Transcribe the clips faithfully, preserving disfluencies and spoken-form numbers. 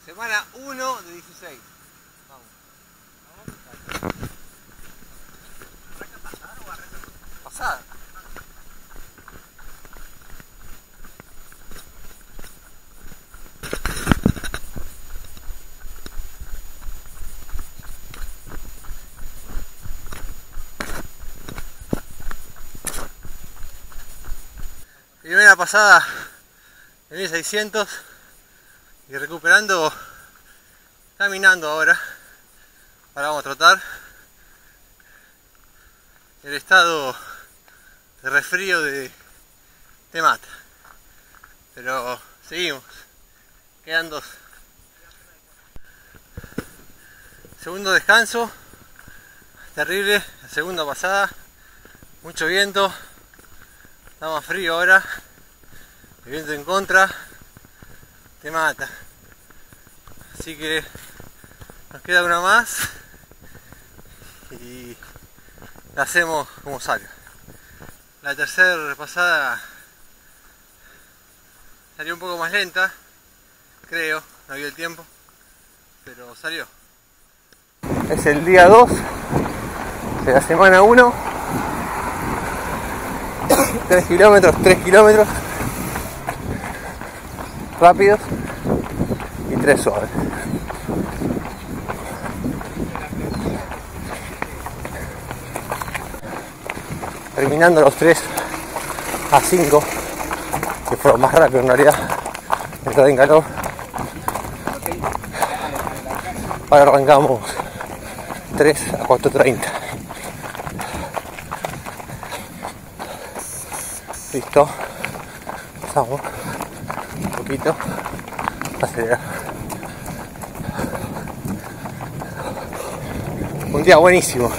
Semana uno de dieciséis. Vamos. ¿Vamos? ¿Arranca pasada o arranca pasada? Primera pasada en mil seiscientos y recuperando, caminando ahora. Ahora vamos a trotar. El estado de resfrío de, te mata, pero seguimos. Quedan dos. Segundo descanso, terrible, la segunda pasada, mucho viento. Está más frío ahora, el viento en contra, te mata. Así que nos queda una más y la hacemos como salga. La tercera pasada salió un poco más lenta, creo, no había el tiempo, pero salió. Es el día dos de la semana uno. tres kilómetros, tres kilómetros rápidos y tres suaves. Terminando los tres a cinco, que fueron más rápidos en realidad, entrar en calor. Ahora arrancamos tres a cuatro treinta. Listo, pasamos un poquito, acelerar. Un día buenísimo.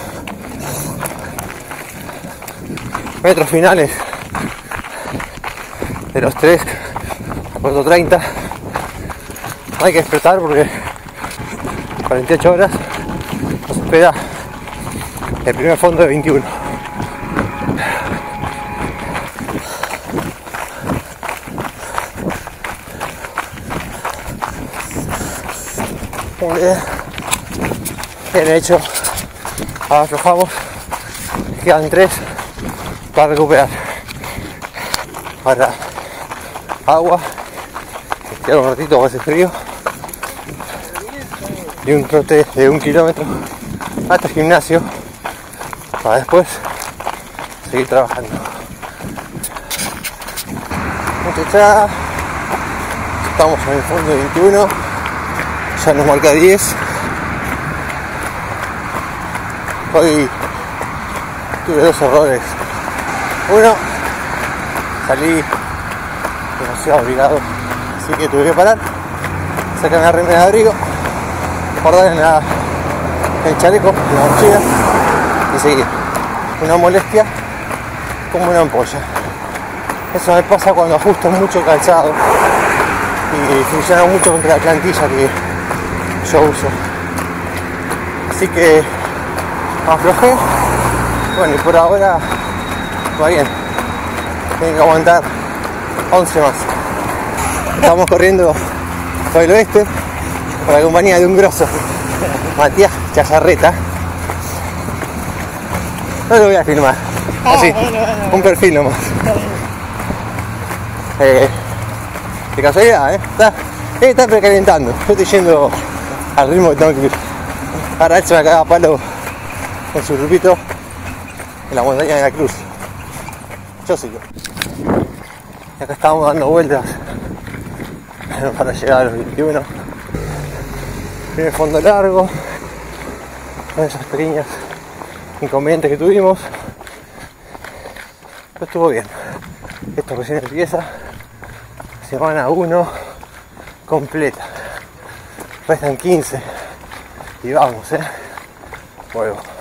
Metros finales de los tres a cuatro treinta. No hay que explotar porque cuarenta y ocho horas nos espera el primer fondo de veintiuno. Bien hecho, ahora aflojamos, quedan tres para recuperar. Ahora agua, queda un ratito con ese frío y un trote de un kilómetro hasta el gimnasio para después seguir trabajando. Muchachada, estamos en el fondo de veintiuno. Ya nos marca diez. Hoy tuve dos errores. Uno, salí demasiado obligado, así que tuve que parar, sacar una remera de abrigo, guardar en, la, en el chaleco, en la mochila y seguir. Una molestia como una ampolla. Eso me pasa cuando ajusto mucho calzado y funciona mucho contra la plantilla que yo uso. Así que aflojé. Bueno, y por ahora va bien. Tengo que aguantar once más. Estamos corriendo por el oeste con la compañía de un grosso, Matías Chazarreta. No lo voy a filmar, así, un perfil nomás. Eh, de casualidad, ¿eh? Está, eh, está precalentando. Yo estoy yendo al ritmo que tengo que ir. Ahora él se me caga a palo con su grupito en la montaña de la Cruz. Yo sigo. Y acá estamos dando vueltas para llegar a los veintiuno. Primer fondo largo, con esas pequeñas inconvenientes que tuvimos, pero estuvo bien. Esto recién empieza. Semana uno completa. Restan quince y vamos, eh. Fuego.